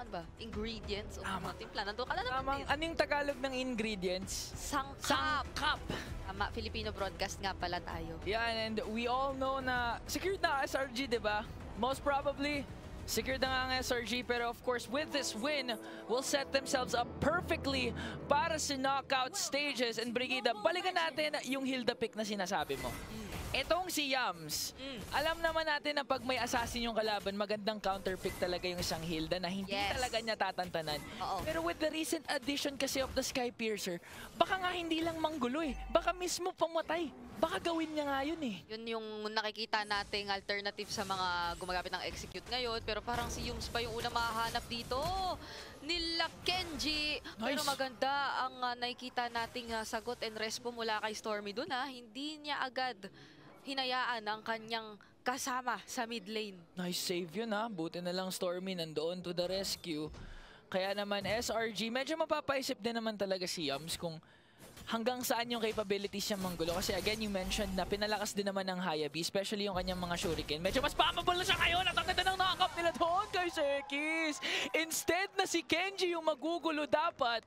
ano ba, ingredients o mga timpla. Nandun ka na naman Tamang, din. ano yung Tagalog ng ingredients? Sangkap. Sangkap! Tama, Filipino broadcast nga pala tayo. Yan, and we all know na secured na SRG, di ba? Most probably, secured na nga ang SRG, pero of course, with this win, will set themselves up perfectly para sa knockout stages. And Brigida, balikan natin yung Hilda pick na sinasabi mo. Etong si Yams, alam naman natin na pag may assassin yung kalaban, magandang counter pick talaga yung isang Hilda na hindi talaga niya tatantanan. Pero with the recent addition kasi of the Skypiercer, baka nga hindi lang manggulo eh. Baka mismo pamatay. Baka gawin niya nga yun eh. Yun yung nakikita nating alternative sa mga gumagamit ng execute ngayon. Pero parang si Yums pa yung unang mahahanap dito. Nila Kenji. Pero maganda ang nakikita nating sagot and respo mula kay Stormy dun ha. Hindi niya agad hinayaan ang kanyang kasama sa mid lane. Nice save yun ha. Buti na lang Stormy nandoon to the rescue. Kaya naman SRG, medyo mapapaisip din naman talaga si Yams kung hanggang saan yung capabilities niya manggulo. Kasi again, you mentioned na pinalakas din naman ng Hayabi, especially yung kanyang mga shuriken. Medyo mas spammable na siya ngayon at ang ganda ng knock-up nila doon kay Sekis. Instead na si Kenji yung magugulo dapat,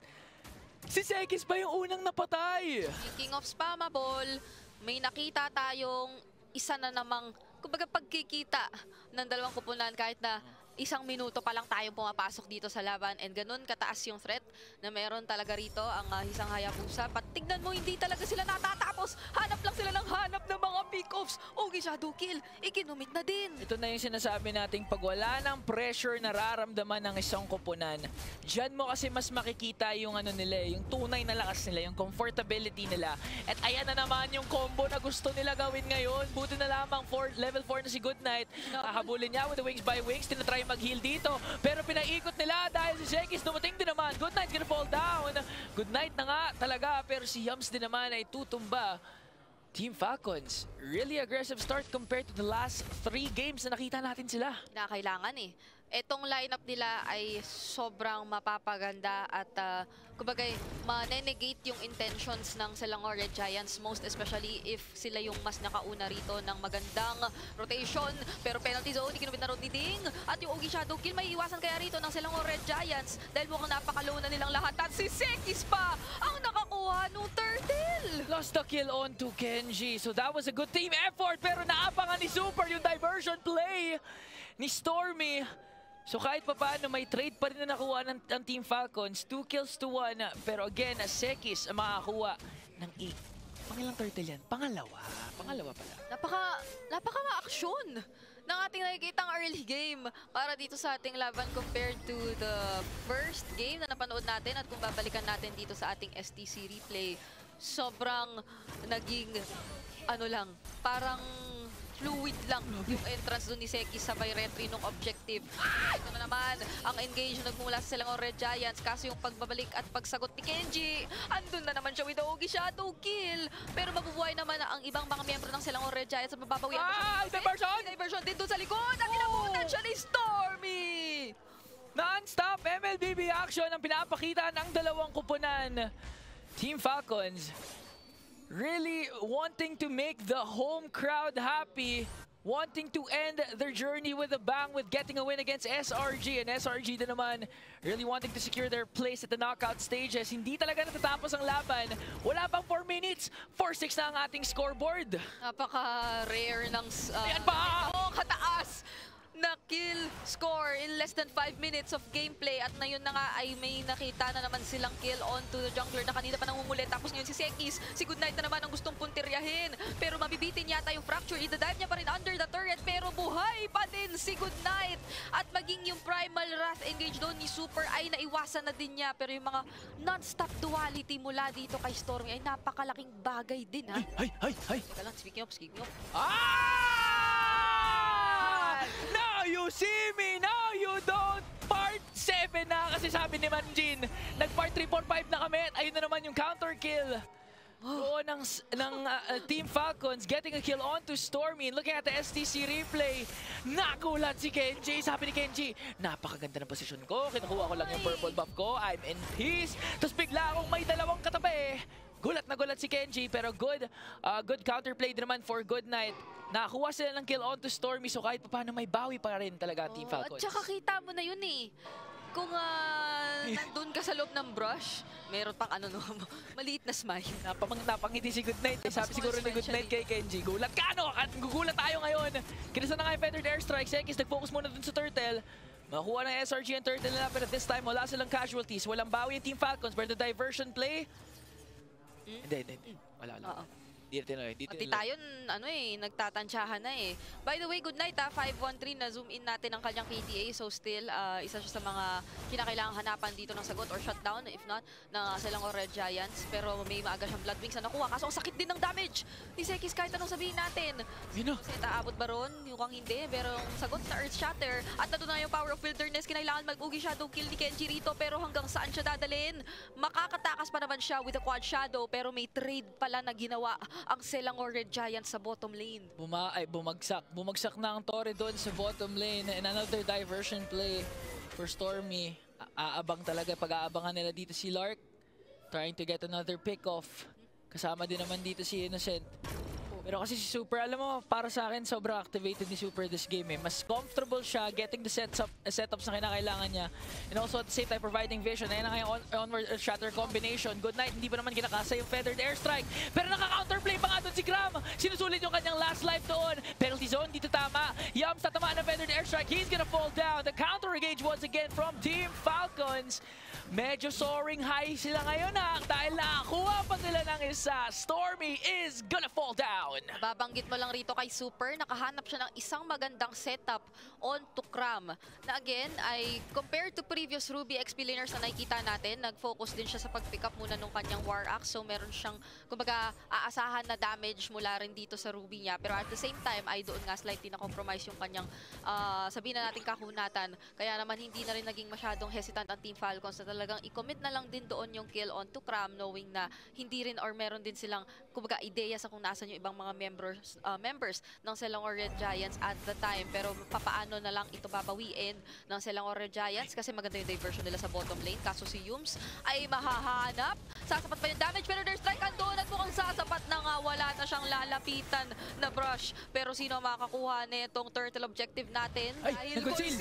si Sekis pa yung unang napatay. Speaking of spammable, may nakita tayong isa na namang, kumbaga pagkikita ng dalawang kupunan kahit na isang minuto pa lang tayong pumapasok dito sa laban and ganun kataas yung threat na meron talaga rito ang isang Hayabusa. Tignan mo, hindi talaga sila natatapos. Hanap lang sila ng hanap ng mga pick-offs. Ogi Shadow Kill, ikinumit na din. Ito na yung sinasabi nating pag wala ng pressure nararamdaman ng isang kupunan, dyan mo kasi mas makikita yung ano nila, yung tunay na lakas nila, yung comfortability nila. At ayan na naman yung combo na gusto nila gawin ngayon. Buti na lamang level 4 na si Goodnight. Hahabulin niya with the wings by wings. Tinatry mag-heal dito. Pero pinaikot nila dahil si Sekis dumating din naman. Goodnight gonna fall down. Goodnight na nga talaga. Pero si Yams din naman ay tutumba. Team Falcons, really aggressive start compared to the last 3 games na nakita natin sila. Kailangan eh. Etong lineup nila ay sobrang mapapaganda at kumbaga ma-negate yung intentions ng Selangor Red Giants, most especially if sila yung mas nakauna rito ng magandang rotation. Pero penalty zone, ikinubit na road ni Ding. At yung Ogi Shadow Kill, may iwasan kaya rito ng Selangor Red Giants dahil mukhang napakalow na nilang lahat. At si Sekis pa ang nakakuha ng turtle. Lost the kill on to Kenji. So that was a good team effort. Pero naapangan ni Super yung diversion play ni Stormy. So kahit pa paano, may trade pa rin na nakuha ng Team Falcons. 2 kills to 1. Pero again, Sekis ang makakuha ng 8. Pangilang turtle yan? Pangalawa. Pangalawa pala. Napaka-aksyon ng ating nakikitang early game para dito sa ating laban compared to the first game na napanood natin. At kung babalikan natin dito sa ating STC replay, sobrang naging parang fluid lang yung entrance doon ni Sekis sabay retry nung objective. Ito na naman ang engage na nagmula sa Selangor Red Giants. Kaso yung pagbabalik at pagsagot ni Kenji, andun na naman siya with the Ogi Shadow Kill. Pero mabubuhay naman ang ibang mga miyembro ng Selangor Red Giants sa mababawian. Diversion din doon sa likod. At inabutan siya ni Stormy. Non-stop MLBB action ang pinapakita ng dalawang kupunan. Team Falcons really wanting to make the home crowd happy, wanting to end their journey with a bang with getting a win against SRG. And SRG din naman really wanting to secure their place at the knockout stages. Hindi talaga natatapos ang laban. Wala pang 4 minutes. 4-6 na ang ating scoreboard. Napaka-rare ng kataas na kill score in less than 5 minutes of gameplay. At na yun na nga ay may nakita na naman silang kill onto the jungler na kanina pa nangungulit. Tapos ngayon si Sekis, si Goodnight na naman ang gustong puntiryahin. Pero mabibitin yata yung fracture. Ida-dive niya pa rin under the turret. Pero buhay pa din si Goodnight. At maging yung primal wrath engage doon ni Super ay naiwasan na din niya. Pero yung mga non-stop duality mula dito kay Stormy ay napakalaking bagay din ha. Teka lang, speaking of. Now you see me, now you don't. Part 7 na kasi sabi ni Manjin. Nag-part 3, 4, 5 na kami at ayun na naman yung counter kill. ng Team Falcons getting a kill onto Stormy. Looking at the STC replay, nakulat si Kenji. Sabi ni Kenji, napakaganda ng posisyon ko. Kinukuha ko lang yung purple buff ko. I'm in peace. Tapos bigla akong may dalawang katabi. Gulat na gulat si Kenji, pero good counterplay din naman for Goodnight. Nakakuha sila ng kill onto Stormy, so kahit paano may bawi pa rin talaga Team Falcons. At saka kita mo na yun eh. kung nandun ka sa loob ng brush, meron pang ano no, maliit na smile. Napangiti si Goodnight. Sabi siguro ni Goodnight kay Kenji, gulat ka ano? At gugulat tayo ngayon. Kinasa na nga yung Feathered Airstrike. Sekis nag-focus muna dun sa Turtle. Makuha ng SRG ang Turtle nila, pero this time wala silang casualties. Walang bawi yung Team Falcons, pero the diversion play... Hindi. Wala. Di Pati tayo, nagtatansyahan na eh. By the way, Goodnight 513 na zoom in natin ang kanyang KTA. So still, isa siya sa mga kinakailangang hanapan dito ng sagot or shutdown. If not, na silang Red Giants. Pero may maaga siyang Blood Wings na nakuha. Kaso ang sakit din ng damage ni Sekis kahit anong sabihin natin. Kasi taabot ba ron? Mukhang hindi. Pero ang sagot na Earth Shatter. At nato na yung Power of Wilderness. Kinailangan mag-Ugi Shadow kill ni Kenji rito. Pero hanggang saan siya dadalhin? Makakatakas pa naman siya with the Quad Shadow. Pero may trade pala na ginawa ang Selangor Red Giants sa bottom lane. Bumagsak na ang Torre doon sa bottom lane. And another diversion play for Stormy. Aabang talaga. Pag-aabangan nila dito si Lark. Trying to get another pick off. Kasama din naman dito si Innocent. Pero kasi si Super, alam mo, para sa akin, sobrang activated ni Super this game eh. Mas comfortable siya getting the setups na kinakailangan niya. And also at the same time, providing vision. Ayan na nga yung onward shatter combination. Goodnight, hindi pa naman kinakasa yung Feathered Airstrike. Pero naka-counterplay pa nga doon si Gram. Sinusulit yung kanyang last life doon. Penalty zone, dito tama. Yums, tatamaan ng Feathered Airstrike. He's gonna fall down. The counter engage once again from Team Falcons. Medyo soaring high sila ngayon dahil nakakuha pa sila ng isa. Stormy is gonna fall down. Babanggit mo lang rito kay Super, nakahanap siya ng isang magandang setup on to Cram. Na again, ay compared to previous Ruby XP laners na nakikita natin, nag-focus din siya sa pag-pick up muna ng kanyang War Axe. So meron siyang, kumbaga, aasahan na damage mula rin dito sa Ruby niya. Pero at the same time, ay doon nga slightly na-compromise yung kanyang, sabihin na natin kakunatan. Kaya naman hindi na rin naging masyadong hesitant ang Team Falcons na talagang i-commit na lang din doon yung kill on to Cram, knowing na hindi rin or meron din silang, kumbaga, ideya sa kung nasan yung ibang mga members ng Selangor Red Giants at the time. Pero papaano na lang ito babawiin ng Selangor Red Giants kasi maganda yung diversion nila sa bottom lane. Kaso si Yums ay mahahanap. Sasapat pa yung damage pero there's strike andun at mukhang sasapat na nga. Wala na siyang lalapitan na brush. Pero sino makakuha nitong turtle objective natin? Ay, nag-conceal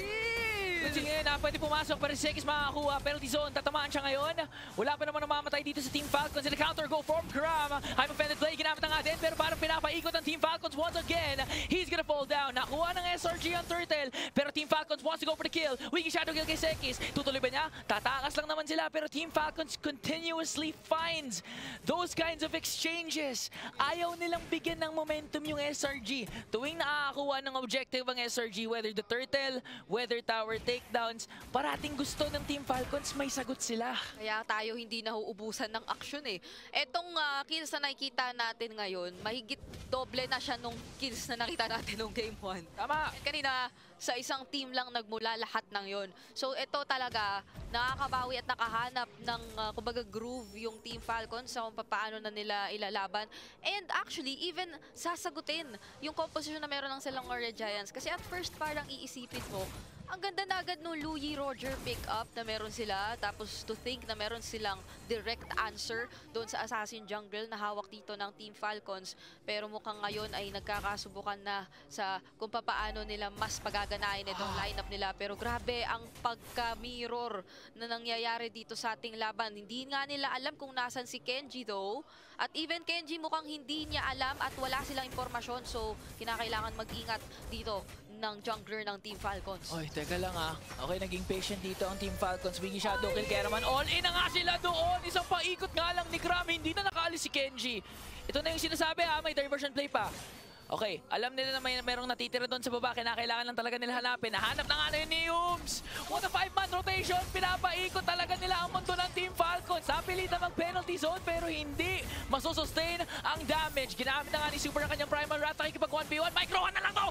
ngayon pwede pumasok pero si Sekis makakakuha. Penalty zone, tatamaan siya ngayon. Wala pa naman namamatay dito sa Team Falcons. And the counter go from Cram. I'm offended play, ginamit na nga din pero parang pinapaikot ang Team Falcons once again. He's gonna fall down. Nakuha ng SRG ang Turtle pero Team Falcons wants to go for the kill. Wiki shadow kill kay Sekis. Tutuloy ba niya? Tatakas lang naman sila pero Team Falcons continuously finds those kinds of exchanges. Ayaw nilang bigyan ng momentum yung SRG. Tuwing nakakakuha ng objective ang SRG, whether the Turtle, whether tower takedowns, parating gusto ng Team Falcons may sagot sila. Kaya tayo hindi nahuubusan ng action eh. Etong kills na nakikita natin ngayon, mahigit doble na siya nung kills na nakita natin nung Game 1. Tama. And kanina, sa isang team lang nagmula lahat ng yon. So ito talaga, nakakabawi at nakahanap ng kumbaga groove yung Team Falcons sa kung paano na nila ilalaban. And actually, even sasagutin yung composition na meron ng Selangor Red Giants. Kasi at first parang iisipin mo, ang ganda na agad nung Louie Roger pick-up na meron sila. Tapos to think na meron silang direct answer doon sa Assassin Jungle na hawak dito ng Team Falcons. Pero mukhang ngayon ay nagkakasubukan na sa kung paano nila mas pagaganahin itong lineup nila. Pero grabe ang pagka-mirror na nangyayari dito sa ating laban. Hindi nga nila alam kung nasan si Kenji though. At even Kenji mukhang hindi niya alam at wala silang impormasyon. So kinakailangan mag-ingat dito ng jungler ng Team Falcons. Oy, teka lang Okay, naging patient dito ang Team Falcons. Wiki shadow kill kaya naman all in na nga sila doon. Isang paikot nga lang ni Cram. Hindi na nakaalis si Kenji. Ito na yung sinasabi may diversion play pa. Okay, alam nila na merong natitira doon sa baba. Kailangan lang talaga nila hanapin. Nahanap na nga na yun ni Yums. What a 5-man rotation. Pinapaikot talaga nila ang mundo ng Team Falcons. Napilitan mag-penalty zone pero hindi masusustain ang damage. Ginamit na nga ni Super ang kanyang primal rat. Nakikipag 1v1. Micro na lang to!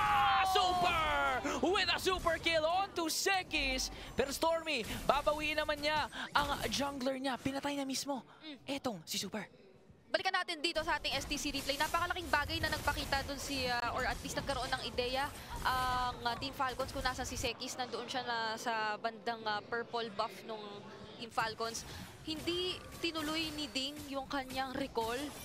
Super! With a super kill on to Sekis. Pero Stormy, babawiin naman niya ang jungler niya. Pinatay na mismo. Etong si Super. Balikan natin dito sa ating STC replay. Napakalaking bagay na nagpakita dun or at least nagkaroon ng ideya ang Team Falcons kung nasa si Sekis. Nandoon siya na sa bandang purple buff nung Team Falcons. Hindi tinuloy ni Ding yung kanyang recall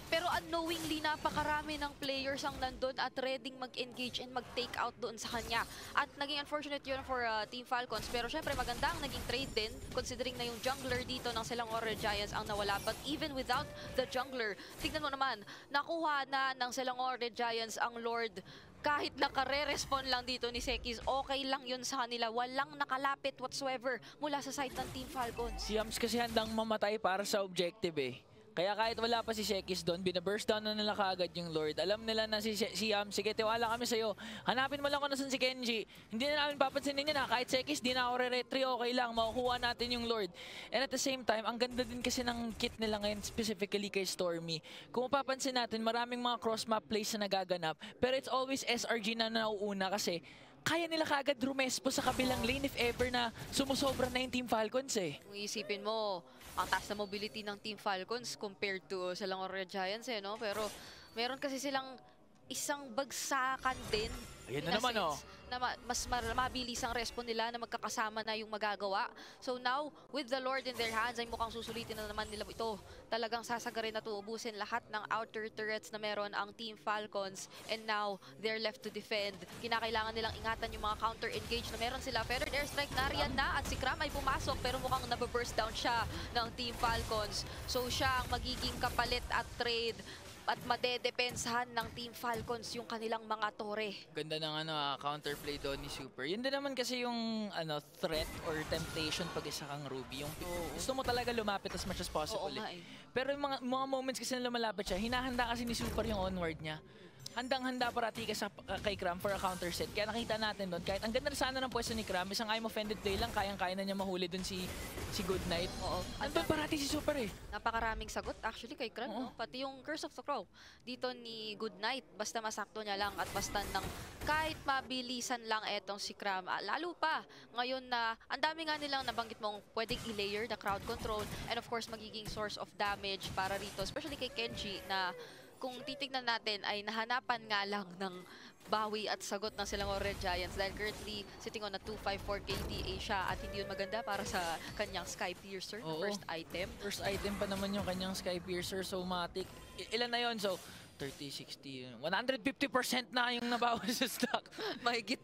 pero unknowingly napakarami ng players ang nandun at ready mag-engage and mag-take out doon sa kanya. At naging unfortunate yun for Team Falcons, pero syempre maganda ang naging trade din considering na yung jungler dito ng Selangor Red Giants ang nawala. But even without the jungler, tignan mo naman, nakuha na ng Selangor Red Giants ang Lord. Kahit nakare-respond lang dito ni Sekis, okay lang yun sa kanila. Walang nakalapit whatsoever mula sa side ng Team Falcons. Si Yams kasi handang mamatay para sa objective eh. Kaya kahit wala pa si Sekis doon, binaburst down na nila kaagad yung Lord. Alam nila na si Yams, sige, tiwala kami sa'yo. Hanapin mo lang kung nasan si Kenji. Hindi na namin papansinin yun na kahit Sekis, di na ako re-retry, okay lang. Makukuha natin yung Lord. And at the same time, ang ganda din kasi ng kit nila ngayon, specifically kay Stormy. Kung mapapansin natin, maraming mga cross-map plays na nagaganap. Pero it's always SRG na nauuna kasi kaya nila kaagad rumespo sa kabilang lane if ever na sumusobra na yung Team Falcons eh. Kung isipin mo, ang taas na mobility ng Team Falcons compared to Selangor Red Giants no? Pero meron kasi silang isang bagsakan din. Ayun na naman na mas mabilis ang response nila na magkakasama na yung magagawa. So now, with the Lord in their hands, ay mukhang susulitin na naman nila ito. Talagang sasagarin na tuubusin lahat ng outer turrets na meron ang Team Falcons. And now, they're left to defend. Kinakailangan nilang ingatan yung mga counter-engage na meron sila. Feathered Airstrike nariyan na at si Cram ay pumasok pero mukhang nababurst down siya ng Team Falcons. So siya ang magiging kapalit at trade at madedepensahan ng Team Falcons yung kanilang mga tore. Ganda ng counterplay doon ni Super. Yun din naman kasi yung threat or temptation pag isa kang Ruby. Yung gusto mo talaga lumapit as much as possible. Pero yung mga moments kasi na lumalapit siya, hinahanda kasi ni Super yung onward niya. Handang-handa parati ka kay Cram for a counter set. Kaya nakita natin doon, kahit ang ganda sana ng pwesto ni Cram, isang I'm offended play lang, kayang-kaya na niya mahuli doon si Goodnight. Oo. Andun parati si Super eh. Napakaraming sagot actually kay Cram, no? Pati yung Curse of the Crow dito ni Goodnight, basta masakto niya lang at basta nang kahit mabilisan lang etong si Cram. Lalo pa ngayon na ang dami nga nilang nabanggit mong pwedeng i-layer na crowd control and of course magiging source of damage para rito, especially kay Kenji na kung titignan natin ay nahanapan nga lang ng bawi at sagot ng Selangor Red Giants dahil currently sitting on a 254 KDA siya at hindi yun maganda para sa kanyang Sky Piercer, first item. First item pa naman yung kanyang Sky Piercer, so matik. Ilan na yun? So 30, 60, 150% na yung nabawas sa stock. Mahigit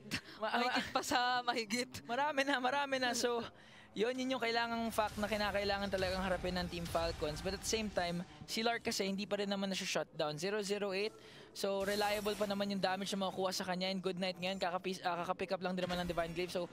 pa sa mahigit. Marami na. So yun yung kailangang fact na kinakailangan talagang harapin ng Team Falcons. But at the same time, si Lark kasi hindi pa rin naman na siya shutdown. 008, so reliable pa naman yung damage na makukuha sa kanya. And Goodnight ngayon, kakapick up lang din naman ng Divine Glaive. So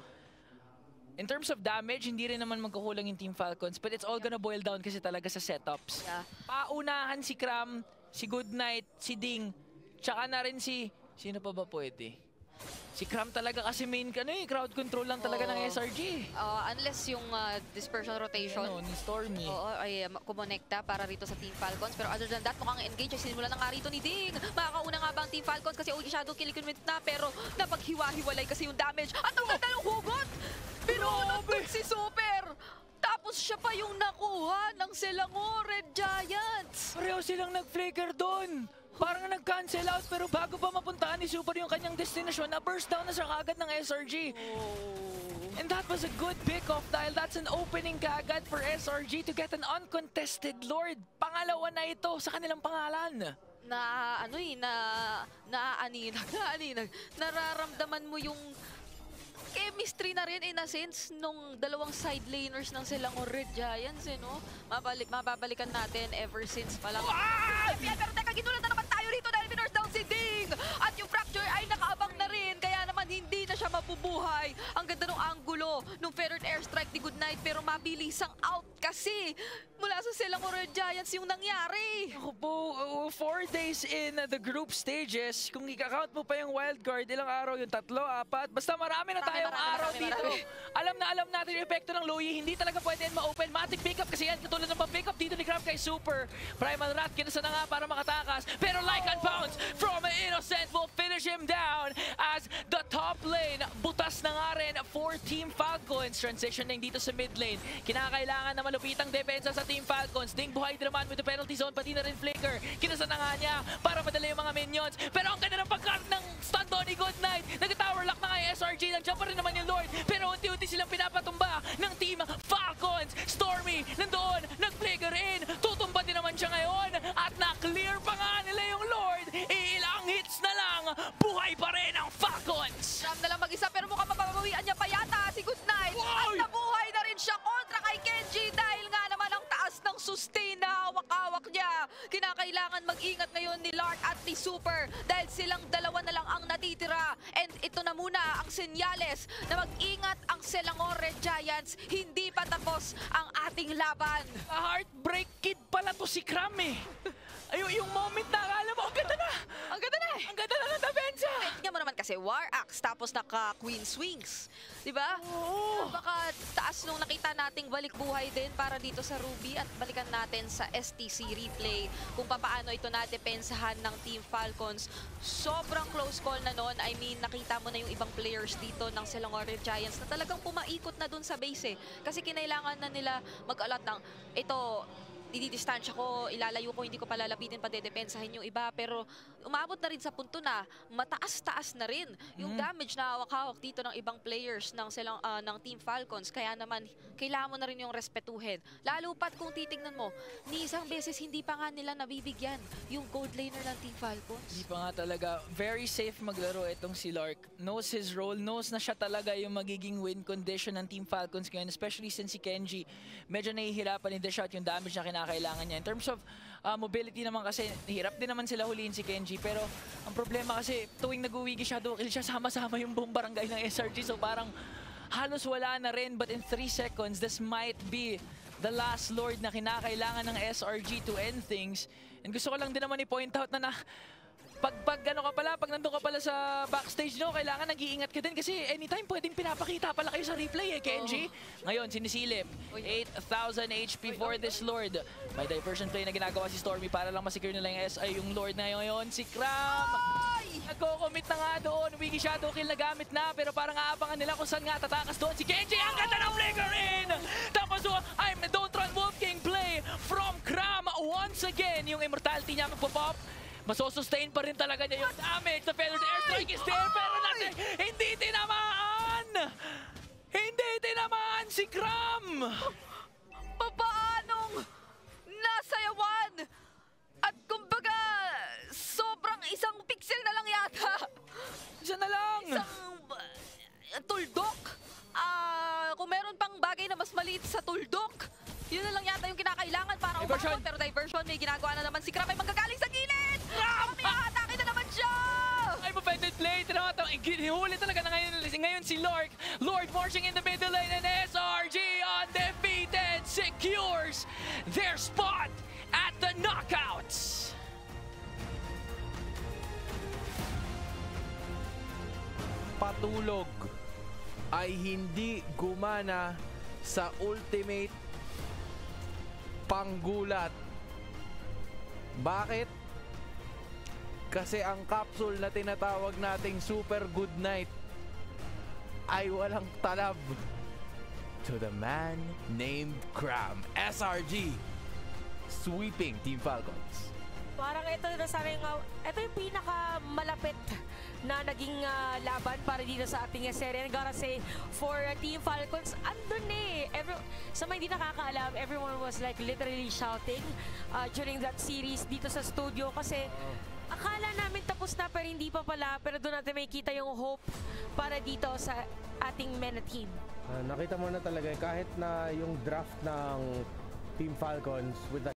in terms of damage, hindi rin naman magkukulang yung Team Falcons. But it's all gonna boil down kasi talaga sa setups. Yeah. Paunahan si Cram, si Goodnight, si Ding, tsaka na rin sino pa ba pwede? Si Cram talaga kasi main crowd control lang talaga ng SRG. Unless yung dispersion rotation ni Stormy. Ay kumonekta para rito sa Team Falcons. Pero other than that, mukhang engage. Sinimula na nga rito ni Ding. Makakauna nga ba ang Team Falcons kasi shadow killing na pero napaghiwa-hiwalay kasi yung damage. At ang ganda ng hugot! Pero nandun si Super! Tapos siya pa yung nakuha ng Selangor Red Giants. Pareho silang nag-flicker doon. Parang nag-cancel out pero bago pa mapuntahan ni Super yung kanyang destination, na-burst down na siya kaagad ng SRG. And that was a good pick-off dahil that's an opening kaagad for SRG to get an uncontested Lord. Pangalawa na ito sa kanilang pangalan. Nararamdaman mo yung chemistry na rin in a sense nung dalawang side laners ng Selangor Red Giants, no? Mababalikan natin ever since pa lang. Pero teka, ginulat na naman tayo rito dahil pinurse down si Ding! At yung Fracture ay nakaabang na rin, kaya naman hindi na siya mabubuhay. Ang ganda ng angulo nung Feathered Airstrike ni Goodnight, pero mabilisang out kasi mula sa Selangor Red Giants yung nangyari. Ako po, 4 days in the group stages, kung i-count mo pa yung wildcard, ilang araw yung 3, 4, basta marami na tayong araw dito. Alam natin yung epekto ng Loyi, hindi talaga pwede yan ma-open. Matic pickup kasi yan, katulad ng pa-pick up dito ni Cram kay Super. Primal Rat, kinasa na nga para makatakas, pero Lycan bounce from Innocent will finish him down as the top lane, butas na nga rin for Team Falcons. Transitioning dito sa mid lane, kinakailangan na malupitang depensa sa Team Falcons. Ding buhay din naman with the penalty zone, pati na rin Flicker. Kinasa na nga niya para madala yung mga minions. Pero ang ganda ng pagkart ng stun doon ni Goodnight. Nag-tower lock na nga yung SRG. Nag-jump pa rin naman yung Lord. Pero unti-unti silang pinapatumba ng Team Falcons. Stormy nandoon, nag-flicker in. Tutumba din naman siya ngayon. At na-clear pa pa nga nila yung Lord, ilang hits na lang, buhay pa rin ang Falcons! Ram na lang mag-isa pero mukhang mapapawian niya pa yata si Goodnight. Wow! At nabuhay na rin siya kontra kay Kenji dahil nga naman ang taas ng sustain na hawak-hawak niya. Kinakailangan mag-ingat ngayon ni Lark at ni Super dahil silang dalawa na lang ang natitira. And ito na muna ang senyales na mag-ingat ang Selangor Red Giants. Hindi pa tapos ang ating laban. Heartbreak Kid pala to si Cram eh. Yung moment na akala mo, ang ganda na! Ang ganda na eh! Ang ganda na ng depensa! Tingnan mo naman kasi War Axe tapos naka Queen Swings. Diba? Oo. Baka taas nung nakita nating balik buhay din para dito sa Ruby at balikan natin sa STC replay kung paano ito nadepensahan ng Team Falcons. Sobrang close call na nun. I mean, nakita mo na yung ibang players dito ng Selangor Red Giants na talagang pumaikot na dun sa base eh. Kasi kinailangan na nila mag-alot ng ito, didistansya ko, ilalayo ko, hindi ko palalapitin pa dedepensahin yung iba. Pero umabot na rin sa punto na mataas-taas na rin yung damage na hawak-hawak dito ng ibang players ng Team Falcons. Kaya naman, kailangan mo na rin yung respetuhin. Lalo pat kung titignan mo, ni isang beses hindi pa nga nila nabibigyan yung gold laner ng Team Falcons. Hindi pa nga talaga. Very safe maglaro itong si Lark. Knows his role. Knows na siya talaga yung magiging win condition ng Team Falcons ngayon. Especially since si Kenji, medyo nahihirapan in the shot yung damage na kailangan niya. In terms of mobility naman kasi, hirap din naman sila huliin si Kenji. Pero ang problema kasi, tuwing nag-uwigi shadow kill siya, sama-sama yung buong barangay ng SRG. So parang halos wala na rin. But in 3 seconds, this might be the last Lord na kinakailangan ng SRG to end things. And gusto ko lang din naman i-point out na pag nandun ka pala sa backstage nyo, kailangan nag-iingat ka din kasi anytime pwedeng pinapakita pala kayo sa replay eh, Kenji. Ngayon, sinisilip. 8,000 HP for this Lord. May diversion play na ginagawa si Stormy para lang masecure nila yung SI, yung Lord na ngayon. Si Cram! Nagko-commit na nga doon. Wiggy Shadow Kill na gamit na, pero parang aabangan nila kung saan nga tatakas doon. Si Kenji, ang ganda ng flicker in! Tapos Don't Run Wolf King play from Cram. Once again, yung immortality niya magpo-pop. Masosustain pa rin talaga niya yung damage. The feathered airstrike is there, pero hindi tinamaan! Hindi tinamaan si Cram! Paanong nasayawan? At kumbaga, sobrang isang pixel na lang yata. Isa na lang! Isang tuldok. Kung meron pang bagay na mas maliit sa tuldok, yun na lang yata yung kinakailangan para umabot. Pero diversion, may ginagawa na naman si Cram ay manggagaling sa gilid! May atake na naman siya! Ay, offended play. Hinuli talaga na ngayon si Lord. Lord marching in the middle lane and SRG undefeated secures their spot at the knockouts. Patulog ay hindi gumana sa ultimate panggulat. Bakit? Kasi ang capsule na tinatawag nating Super Good Night ay walang talab to the man named Cram. SRG sweeping Team Falcons. Parang ito na sana ito yung pinakamalapit na naging laban para dito sa ating serye. I gotta say, for Team Falcons, andun eh. Sa mga hindi nakakaalam, everyone was like literally shouting during that series dito sa studio kasi akala namin tapos na pero hindi pa pala. Pero doon natin may kita yung hope para dito sa ating MENA team. Nakita mo na talaga kahit na yung draft ng Team Falcons with the